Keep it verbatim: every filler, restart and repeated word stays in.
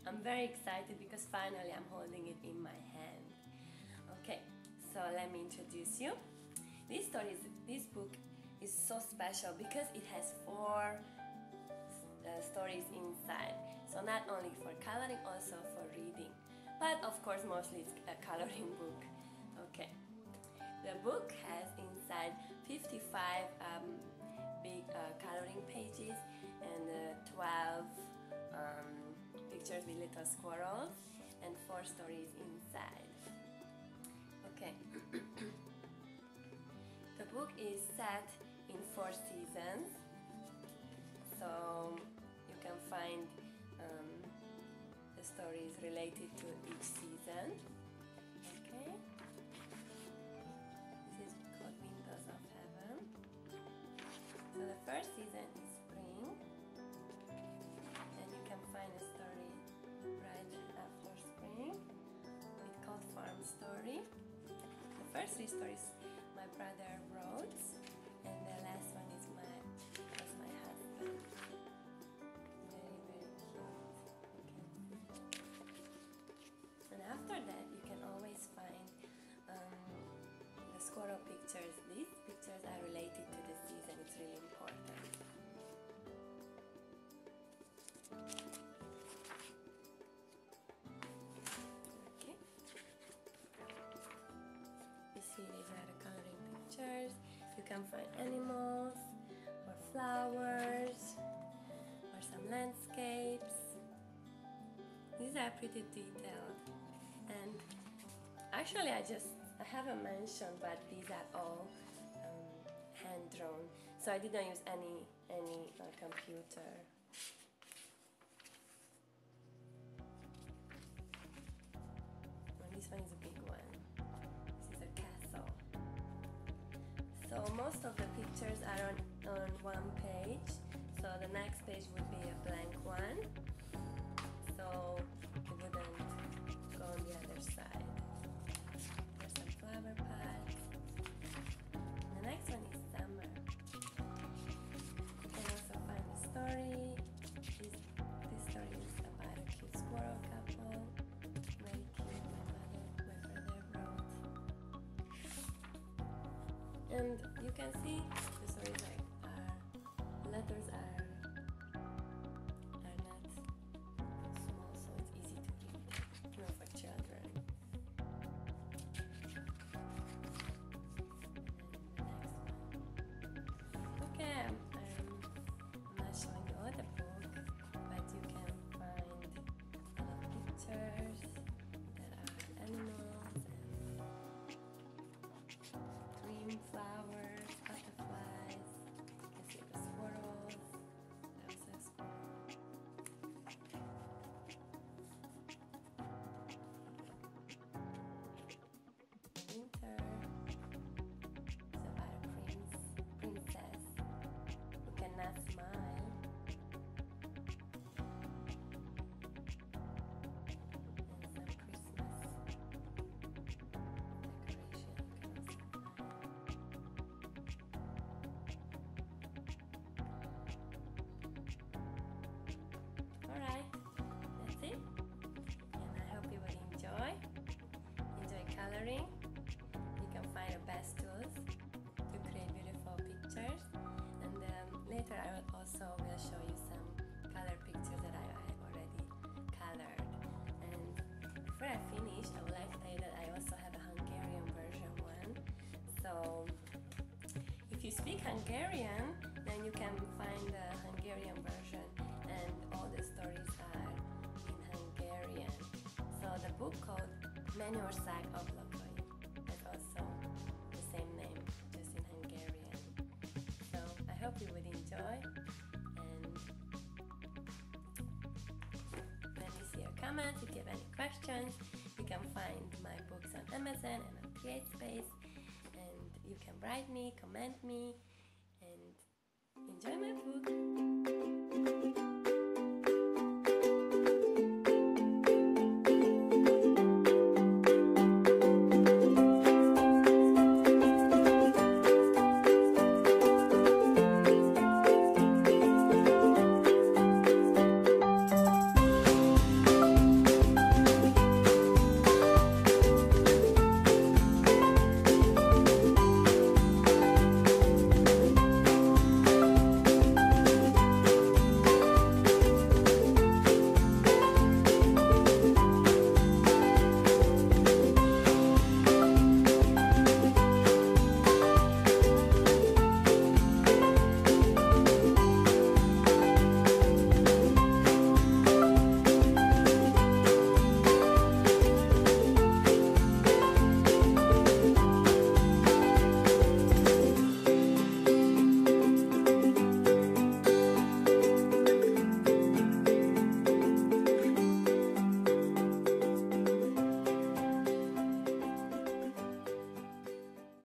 I'm very excited because finally I'm holding it in my hand. Okay, so let me introduce you. This story is, this book is so special because it has four uh, stories inside. So not only for coloring, also for reading. But of course, mostly it's a coloring book. Okay. The book has inside fifty-five um, big uh, coloring pages and uh, twelve um, pictures with little squirrels and four stories inside. Okay. The book is set in four seasons, so you can find um, the stories related to each season. Okay. This is called Windows of Heaven. So the first season is spring, and you can find a story right after spring. It's called Farm Story. The first three stories my brother wrote, and the last one is my was my husband. Very very cute. Okay. And after that, you can always find um, the squirrel pictures. These pictures are related to the season. It's really important. Okay. You see, these are the coloring pictures. You can find animals, or flowers, or some landscapes. These are pretty detailed. And actually, I just I haven't mentioned, but these are all um, hand drawn. So I didn't use any any uh, computer. And this one is a big one. This is a castle. So most of the pictures are on, on one page. So the next page would be a blank one. So it wouldn't go on the other side. There's some flower pots. The next one is summer. You can also find a story. This, this story is about a cute squirrel couple. Very cute, my mother, my brother wrote. And you can see the stories like are, the letters are are not small, so it's easy to read, you know, for children. Okay, I'm, I'm not showing you all the book, but you can find other pictures that are animals and dream flowers, butterflies. You can see the squirrels. That was a squirrel. Winter. It's about a prince, princess who cannot smile. And some Christmas decoration you can also find. Alright, that's it. And I hope you will enjoy. Enjoy coloring. You can find the best tools to create beautiful pictures. And um, later I will also will show you some color pictures that I have already colored. And before I finish, I would like to tell you that I also have a Hungarian version one. So if you speak Hungarian, then you can find the Hungarian version, and all the stories are in Hungarian. So the book called Mennyország Ablakai is also the same name, just in Hungarian. So I hope you would enjoy, and let me see your comments. If you have any questions, you can find my books on Amazon and on CreateSpace, and you can write me, comment me, and enjoy my book.